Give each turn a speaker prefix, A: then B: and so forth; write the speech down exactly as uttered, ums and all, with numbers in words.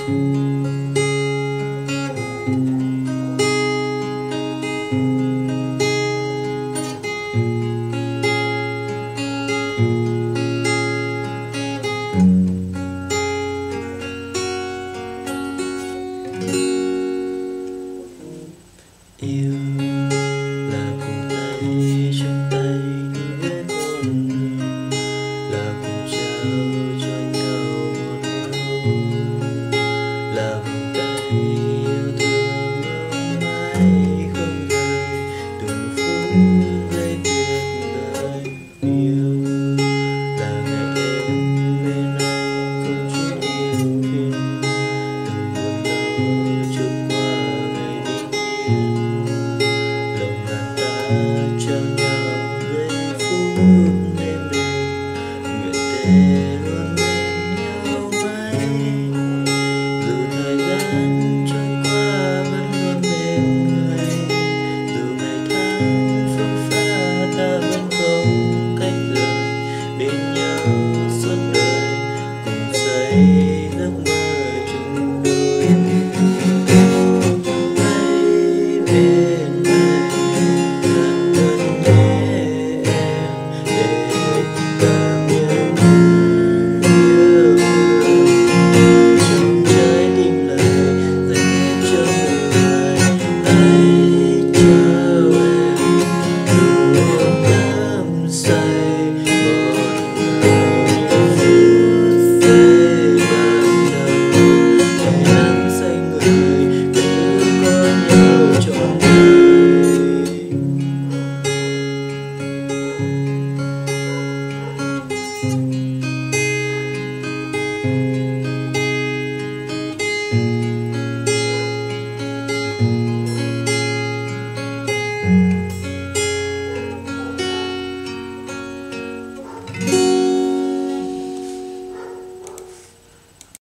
A: Yêu là cùng tay trong tay đi đến con đường, là cùng trao cho nhau một nỗi, là vòng tay yêu thương mãi không rời, từng phút giây tuyệt vời. Yêu là ngày em bên anh không chút yêu phiền, đừng buồn đau trôi qua ngày bình yên. Cho nhau giây phút êm đềm, nguyện thề luôn bên nhau mãi. Dù thời gian trôi qua vẫn luôn bên người, dù ngày tháng phức pha ta vẫn không cách rời. Bên nhau suốt đời cùng xây giấc mơ chung đôi. Hãy bên Thank you.